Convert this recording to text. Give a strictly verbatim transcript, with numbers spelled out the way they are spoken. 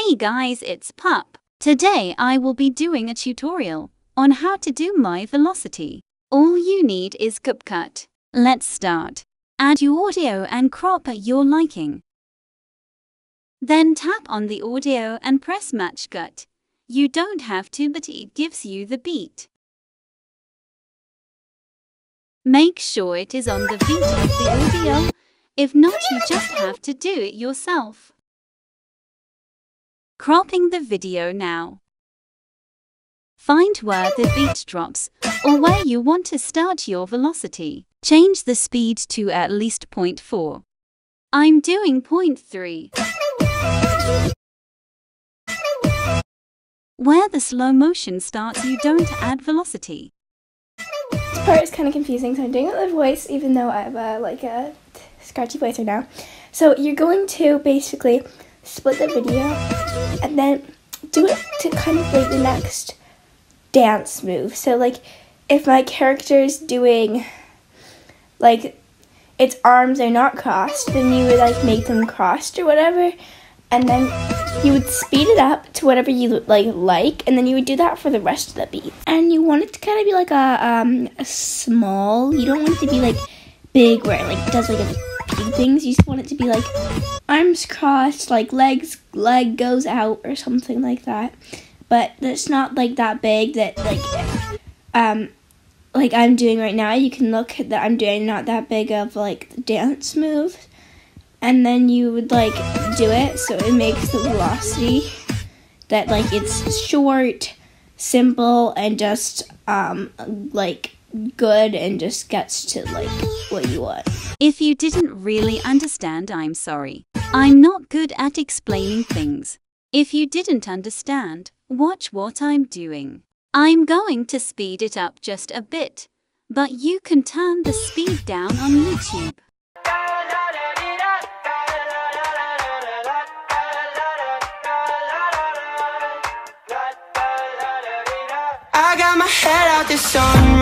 Hey guys, it's Pup. Today I will be doing a tutorial on how to do my velocity. All you need is CapCut. Let's start. Add your audio and crop at your liking. Then tap on the audio and press match cut. You don't have to, but it gives you the beat. Make sure it is on the beat of the audio. If not, you just have to do it yourself. Cropping the video now. Find where the beat drops or where you want to start your velocity. Change the speed to at least zero point four. I'm doing zero point three. Where the slow motion starts, you don't add velocity. This part is kind of confusing, so I'm doing it with a voice, even though I have a, like a scratchy voice right now. So you're going to basically split the video and then do it to kind of like the next dance move. So like if my character is doing like its arms are not crossed, then you would like make them crossed or whatever, and then you would speed it up to whatever you like like, and then you would do that for the rest of the beat. And you want it to kind of be like a um a small. You don't want it to be like big where it like does like a big things. You just want it to be like arms crossed, like legs leg goes out or something like that. But it's not like that big that like um like I'm doing right now. You can look at that I'm doing not that big of like the dance move. And then you would like do it so it makes the velocity that like it's short, simple, and just um like good and just gets to like what you want. If you didn't really understand, I'm sorry. I'm not good at explaining things. If you didn't understand, watch what I'm doing. I'm going to speed it up just a bit, but you can turn the speed down on YouTube. I got my head out the sun.